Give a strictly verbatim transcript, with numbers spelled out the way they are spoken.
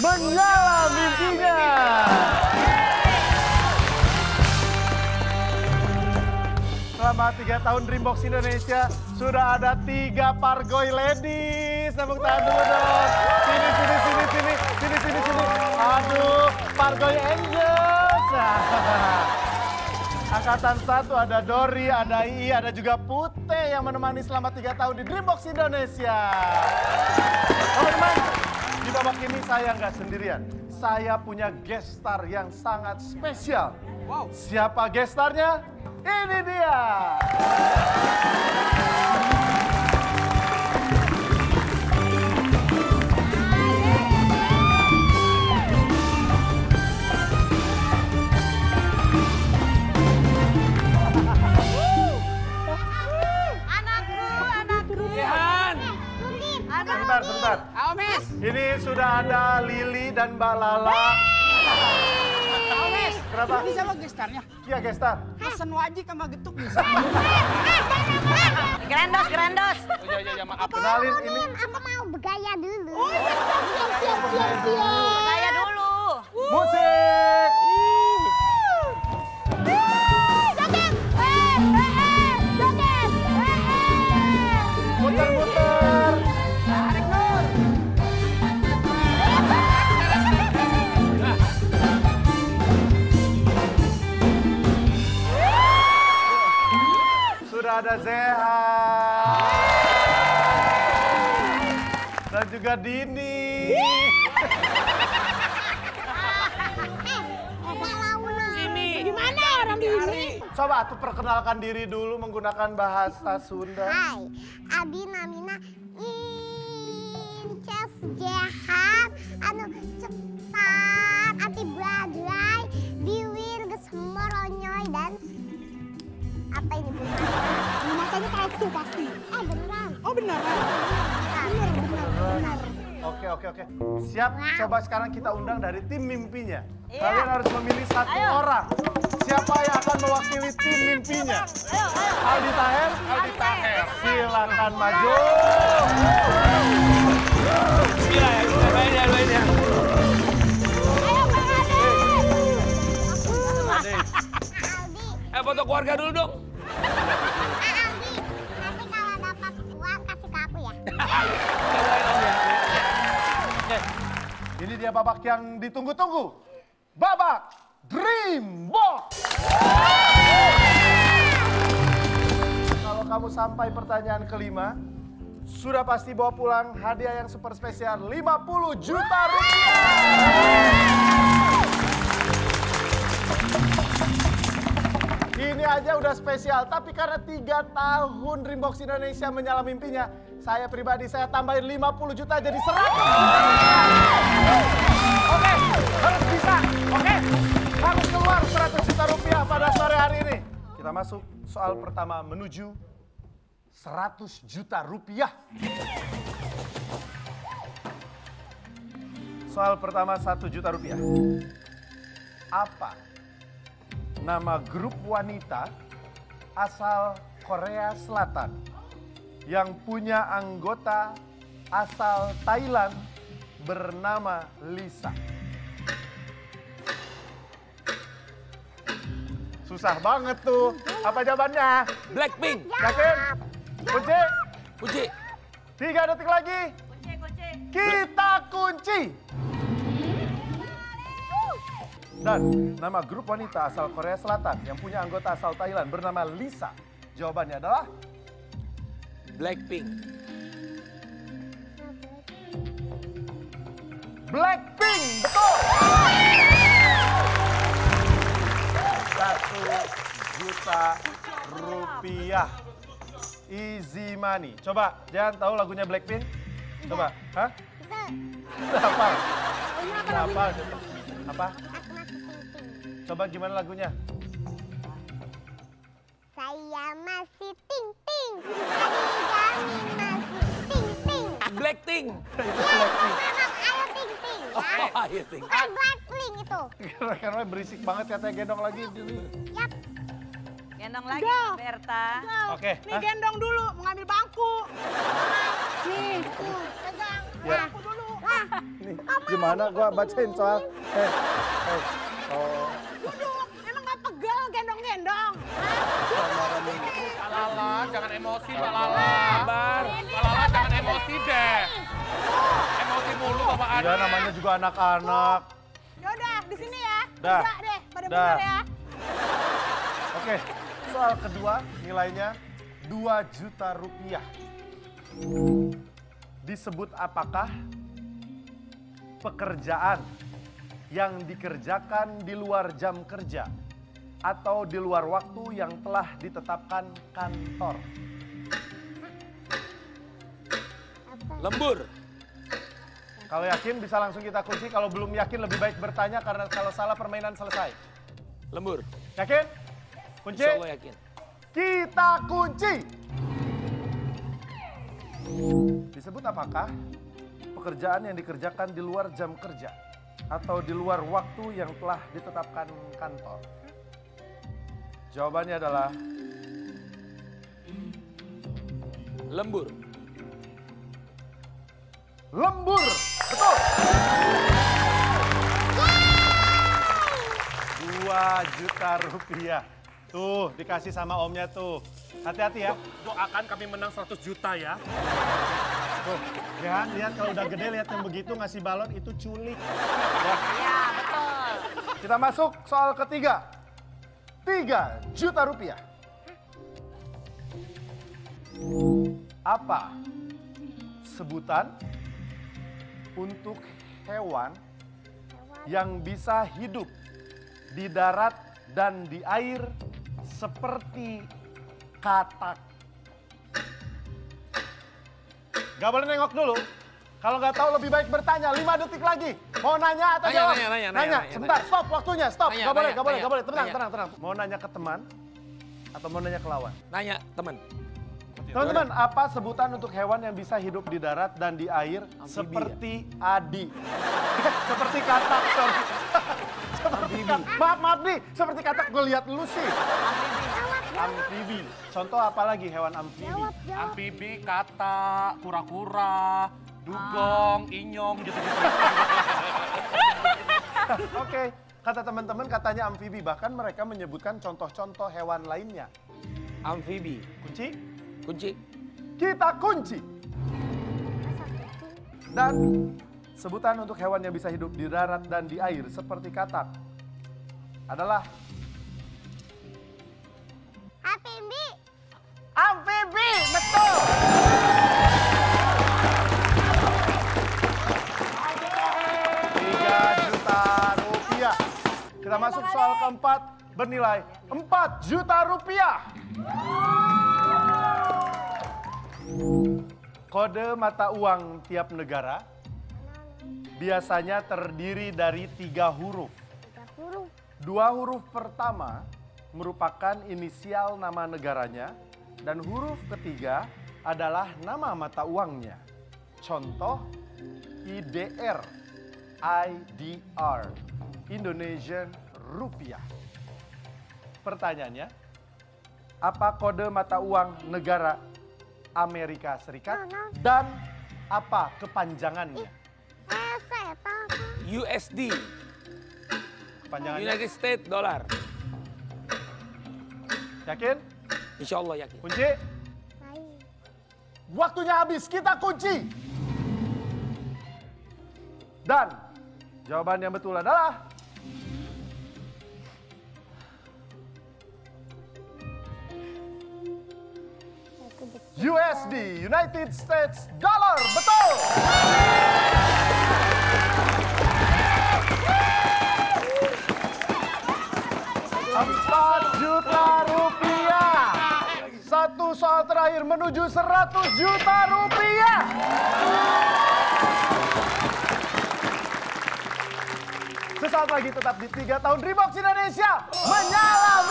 menyala mimpinya. Selama tiga tahun Dreambox Indonesia sudah ada tiga Pargoy Ladies. Tepuk tangan dulu dong. Sini, sini, sini, sini, sini, sini, sini. Aduh, Pargoy Angels. Angkatan satu ada Dori, ada Ii, ada juga Pute yang menemani selama tiga tahun di Dreambox Indonesia. Teman-teman, di babak ini saya nggak sendirian. Saya punya guest star yang sangat spesial. Wow. Siapa guest starnya? Ini dia. Sebentar, sebentar. Ayo, Miss. Ini sudah ada Lili dan Mbak Lala. Ayo, Miss. Kenapa? Bisa lo gestarnya? Iya, gestar. Pesen wajik sama getuk bisa. Grandos, grandos. Oh, iya, iya, iya, maaf. Kenalin ini. Aku mau bergaya dulu. Saya dulu. Musik. Muter-muter. Sudah ada Zeha. Dan juga Dini. Gimana orang di sini? Coba tuh perkenalkan diri dulu menggunakan bahasa Sunda. Hai, Abi namina Inces Jehan, anu cepat, ati badai, biwir gesmeronyoy dan apa ini bu? Matanya kayak itu pasti. Eh beneran. Oh beneran? Bener, bener, bener. Oke, oke, oke. Siap, coba sekarang kita undang dari tim mimpinya. Iya. Kalian harus memilih satu Ayo. orang. Siapa yang akan mewakili tim mimpinya? Ayo, ayo. Aldi Taher? Aldi Taher. Silakan maju. Gila ya, kita main ya, main ya. Ayo Bang Ade. Aldi. Aldi, Eh, foto keluarga dulu dong. ah, Aldi, nanti kalau dapat uang kasih ke aku ya. Oke, ini dia babak yang ditunggu-tunggu. Babak Dreambox. Kalau kamu sampai pertanyaan kelima, sudah pasti bawa pulang hadiah yang super spesial lima puluh juta rupiah. Ini aja udah spesial, tapi karena tiga tahun Dreambox Indonesia menyala mimpinya, saya pribadi saya tambahin lima puluh juta jadi seratus. Oke, harus bisa. Oke, harus keluar seratus juta rupiah pada sore hari ini. Kita masuk soal pertama menuju seratus juta rupiah. Soal pertama satu juta rupiah. Apa nama grup wanita asal Korea Selatan yang punya anggota asal Thailand bernama Lisa? Susah banget tuh. Apa jawabannya? Blackpink. Yakin? Kunci? Puji. Tiga detik lagi. Kunci, kunci. Kita kunci. Dan nama grup wanita asal Korea Selatan yang punya anggota asal Thailand bernama Lisa. Jawabannya adalah Blackpink. Blackpink. Betul. Satu juta rupiah. Easy money. Coba, jangan tahu lagunya Blackpink? Coba, hah? Apa? Apa? Apa? Coba gimana lagunya? Saya masih ting ting, Adi Gami masih ting ting. Blackpink. Itu Blackpink. Memang ayo ting ting ya. Oh, ayo ting. Bukan Blackpink itu. Karena berisik banget katanya gendong lagi. Yap. Gendong lagi, Go. Berta. Oke. Nih hah? gendong dulu, mau ngambil bangku. Nih, Tuh, pegang. Ya. Wah, dulu. Wah, Ini gimana gua bacain soal. Eh, eh. Oh. Duduk, emang gak pegel gendong-gendong? Lala, jangan emosi, Lala. Sabar. Lala, jangan emosi deh. Emosi mulu Bapak Ade. Iya, namanya juga anak-anak. Yaudah, di sini ya. Dah. Udah deh, pada Dah. bener ya. Oke, soal kedua nilainya dua juta rupiah. Disebut apakah pekerjaan yang dikerjakan di luar jam kerja atau di luar waktu yang telah ditetapkan kantor? Lembur. Kalau yakin bisa langsung kita kunci, kalau belum yakin lebih baik bertanya karena kalau salah permainan selesai. Lembur. Yakin? Kunci? Insya Allah yakin. Kita kunci. Disebut apakah pekerjaan yang dikerjakan di luar jam kerja atau di luar waktu yang telah ditetapkan kantor? Jawabannya adalah Lembur. lembur. Betul. dua juta rupiah. Tuh, dikasih sama omnya tuh. Hati-hati ya. Doakan kami menang seratus juta ya. Tuh, lihat, lihat kalau udah gede lihat yang begitu ngasih balon itu culik. Ya, betul. Kita masuk soal ketiga. tiga juta rupiah. Apa sebutan untuk hewan yang bisa hidup di darat dan di air seperti katak? Gak boleh nengok dulu. Kalau nggak tahu lebih baik bertanya. lima detik lagi. Mau nanya atau Nanya, jawab? nanya, nanya, nanya, nanya, Sebentar, nanya. stop waktunya, stop. Nanya, Gak boleh, nanya, gak boleh, nanya, gak boleh. Tenang, nanya. tenang, tenang. Mau nanya ke teman atau mau nanya ke lawan? Nanya teman. Teman-teman, apa sebutan untuk hewan yang bisa hidup di darat dan di air Amfibi, seperti adi? Seperti katak, sorry. Seperti Amfibi. katak. Maaf, maaf nih. Seperti katak, gue lihat lu sih. Amfibi. Contoh apa lagi hewan amfibi? Jawab, jawab. Amfibi, kata, kura-kura, dugong, inyong, gitu-gitu. Oke, kata teman-teman katanya amfibi. Bahkan mereka menyebutkan contoh-contoh hewan lainnya. Amfibi. Kunci? Kunci. Kita kunci. Dan sebutan untuk hewan yang bisa hidup di darat dan di air seperti katak adalah Amfibi. amfibi. Betul. tiga juta rupiah. Kita masuk soal keempat bernilai empat juta rupiah. Kode mata uang tiap negara biasanya terdiri dari tiga huruf. Tiga huruf. Dua huruf pertama merupakan inisial nama negaranya dan huruf ketiga adalah nama mata uangnya. Contoh I D R, I D R, Indonesian Rupiah. Pertanyaannya, apa kode mata uang negara Amerika Serikat dan apa kepanjangannya? Eh, saya tahu. U S D. Kepanjangannya, United States Dollar. yakin? Insya Allah yakin. Kunci? Baik. Waktunya habis, kita kunci. Dan jawaban yang betul adalah U S D, United States Dollar. Betul. Empat juta rupiah. Satu soal terakhir menuju seratus juta rupiah. Sesaat lagi tetap di tiga tahun Dreambox Indonesia menyala